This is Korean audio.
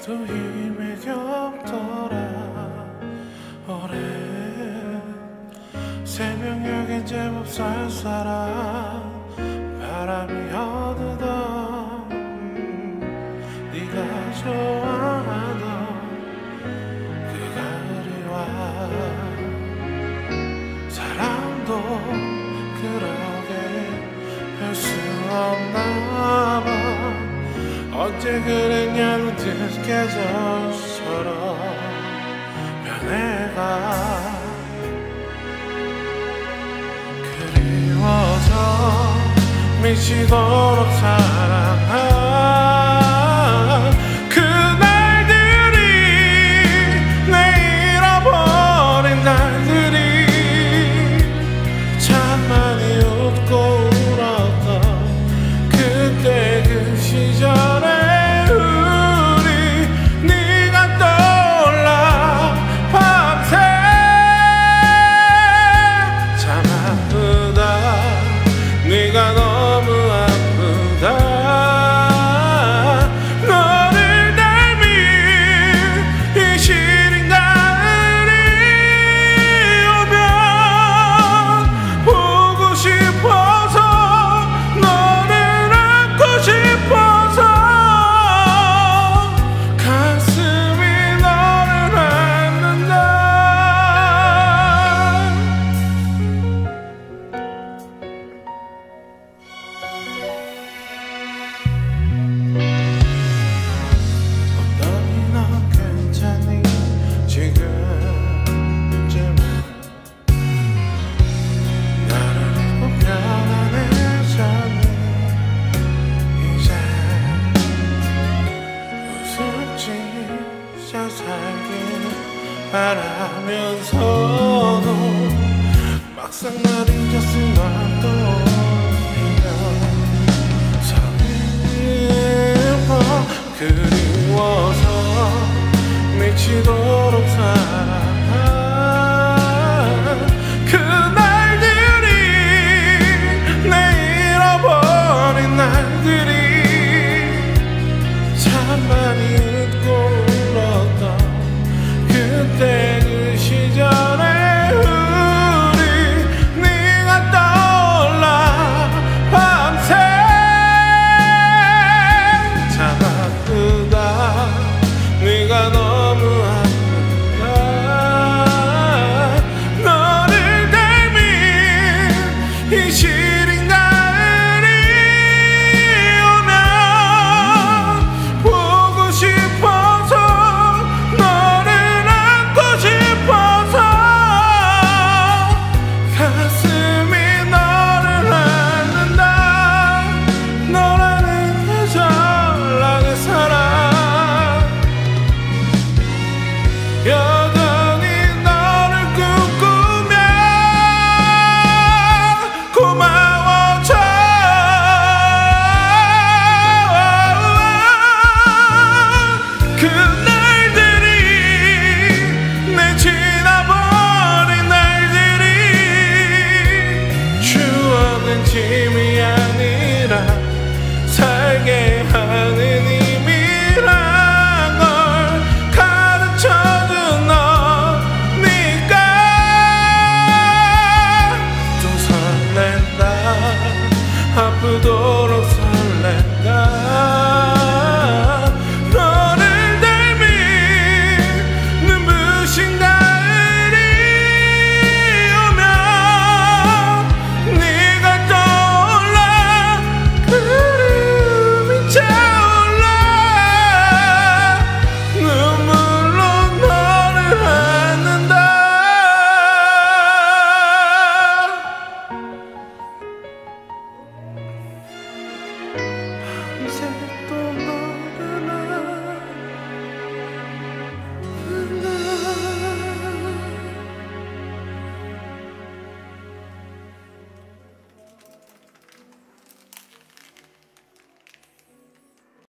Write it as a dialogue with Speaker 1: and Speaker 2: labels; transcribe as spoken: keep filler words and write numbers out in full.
Speaker 1: 그래도 힘이 없더라. 오랜 새벽녘엔 제법 쌀쌀한 바람이 어두던 음, 네가 좋아하던 그 가을이 와. 사랑도 그러게 별 수 없나봐. 언제 그랬냐는 듯 계절처럼 변해가. 그리워져 미치도록 사랑한 그날들이, 내 잃어버린 날들이 참 많이 웃고 울었던 그때 그 시절에 우리, 네가 떠올라 밤새. 참 아프다, 네가 너무 아프다. 너를 닮은 이 시린 가을이 오면 보고 싶어서, 너를 안고 싶어서 가슴이 너를 안는다. 어떠니 넌 괜찮니 지금쯤은. 나를 꼭 편안해졌니 이제. 웃을지 잘 살길 바라면서도 막상 날 잊었을 넌또 서글퍼. 그리워서 미치도록 사랑한 그날들이, 내 잃어버린 날들이 참 많이 웃고 울었던 그때 그 시절에 우리, 네가 떠올라 밤새. 참 아프다, 네가 너무 아프다. 너를 닮은 이 시린 가을이 오면 보고 싶어서, 너를 안고 싶어서 가슴이 너를 안는다. 너라는 계절 나의 사랑, 여전히 너를 꿈꾸며 고마워져. 그날들이, 내 지나버린 날들이 추억은 짐이 아니라 살게 하는 힘이란 걸 가르쳐준 너니까. 또 설렌다, 아프도록 설렌다. 너를 닮은 눈부신 가을이 오면 네가 떠올라. 그리움이 차올라. 눈물로 너를 안는다. 밤새